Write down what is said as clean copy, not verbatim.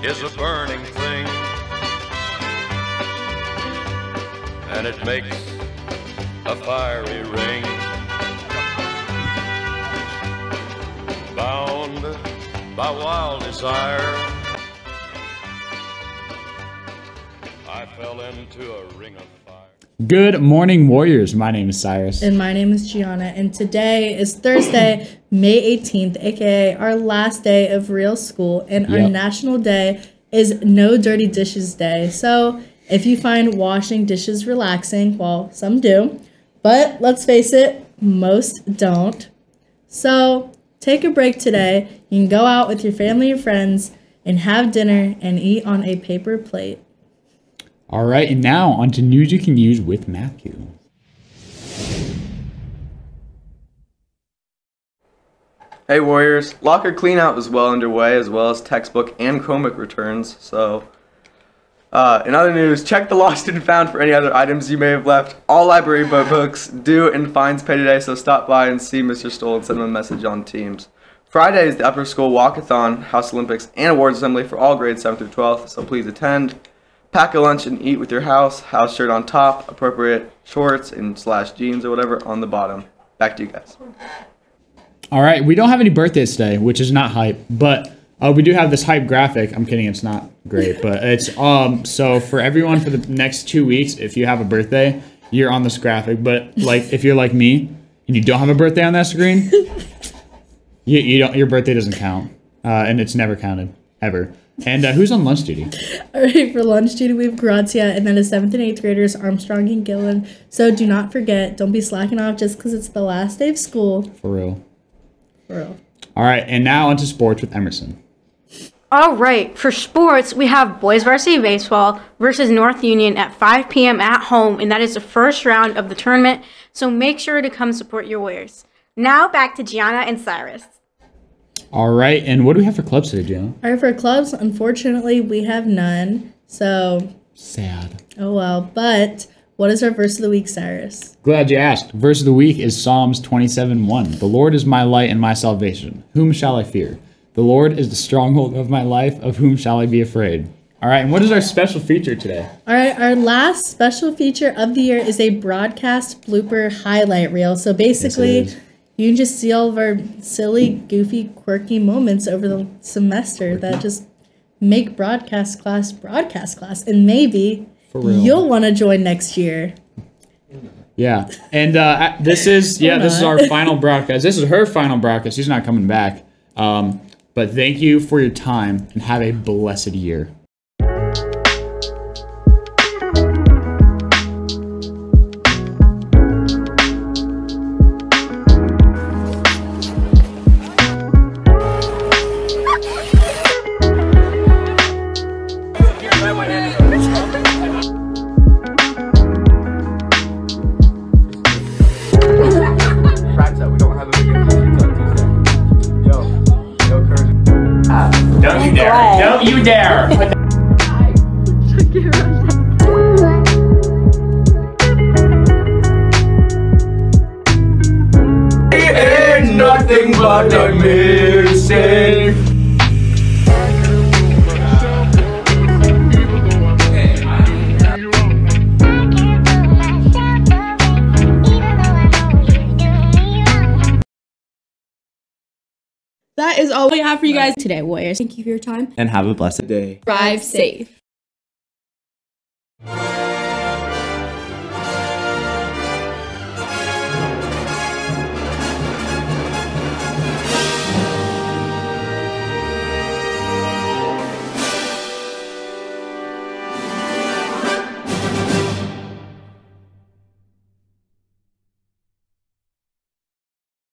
is a burning thing, and it makes a fiery ring. Bound by wild desire, I fell into a ring of fire. Good morning, Warriors. My name is Cyrus. And my name is Gianna. And today is Thursday, May 18th, aka our last day of real school. And our national day is No Dirty Dishes Day. So if you find washing dishes relaxing, well, some do. But let's face it, most don't. So take a break today. You can go out with your family and friends and have dinner and eat on a paper plate. All right, and now on to news you can use with Matthew. Hey Warriors, locker cleanout is well underway, as well as textbook and Chromebook returns. So, in other news, check the lost and found for any other items you may have left. All library books due and fines paid today, so stop by and see Mr. Stoll and send him a message on Teams. Friday is the upper school walkathon, House Olympics, and awards assembly for all grades 7th through 12th, so please attend. Pack a lunch and eat with your house shirt on top, appropriate shorts and / jeans or whatever on the bottom. Back to you guys. All right, we don't have any birthdays today, which is not hype, but we do have this hype graphic. I'm kidding, it's not great, but it's so for everyone for the next 2 weeks, if you have a birthday, you're on this graphic. But like if you're like me and you don't have a birthday on that screen, you don't, your birthday doesn't count, and it's never counted ever. And who's on lunch duty? All right, for lunch duty, we have Grazia, and then the 7th and 8th graders, Armstrong and Gillen. So do not forget, don't be slacking off just because it's the last day of school. For real. For real. All right, and now onto sports with Emerson. All right, for sports, we have boys varsity baseball versus North Union at 5 p.m. at home, and that is the first round of the tournament. So make sure to come support your Warriors. Now back to Gianna and Cyrus. All right, and what do we have for clubs today, Gianna? All right, for clubs, unfortunately, we have none. So sad. Oh well, but what is our verse of the week, Cyrus? Glad you asked. Verse of the week is Psalms 27:1. The Lord is my light and my salvation. Whom shall I fear? The Lord is the stronghold of my life. Of whom shall I be afraid? All right, and what is our special feature today? All right, our last special feature of the year is a broadcast blooper highlight reel. So basically, yes, you can just see all of our silly, goofy, quirky moments over the semester that just make broadcast class. And maybe you'll want to join next year. Yeah, and this is our final broadcast. This is her final broadcast. She's not coming back. But thank you for your time and have a blessed year. Don't you dare! Ain't nothing but a mistake. That is all we have for you guys today, Warriors. Thank you for your time. And have a blessed day. Drive safe.